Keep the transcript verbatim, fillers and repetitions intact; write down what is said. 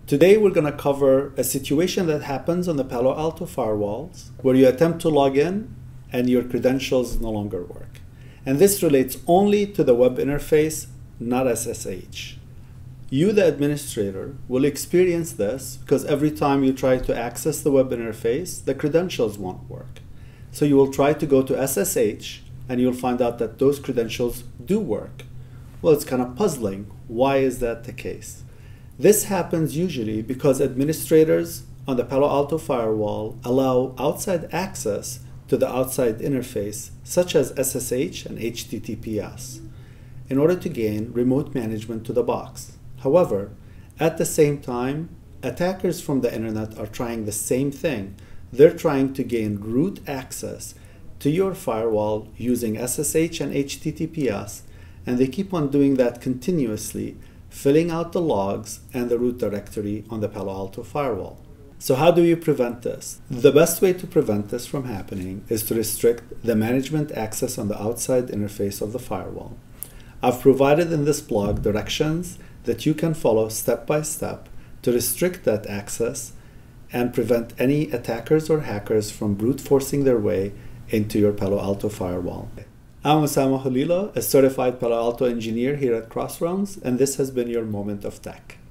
Today we're going to cover a situation that happens on the Palo Alto firewalls where you attempt to log in and your credentials no longer work. And this relates only to the web interface, not S S H. You, the administrator, will experience this because every time you try to access the web interface, the credentials won't work. So you will try to go to S S H and you'll find out that those credentials do work. Well, it's kind of puzzling. Why is that the case? This happens usually because administrators on the Palo Alto firewall allow outside access to the outside interface, such as S S H and H T T P S, in order to gain remote management to the box. However, at the same time, attackers from the internet are trying the same thing. They're trying to gain root access to your firewall using S S H and H T T P S, and they keep on doing that continuously, filling out the logs and the root directory on the Palo Alto firewall. So how do you prevent this? The best way to prevent this from happening is to restrict the management access on the outside interface of the firewall. I've provided in this blog directions that you can follow step by step to restrict that access and prevent any attackers or hackers from brute forcing their way into your Palo Alto firewall. I'm Usama Houlila, a certified Palo Alto engineer here at CrossRealms, and this has been your Moment of Tech.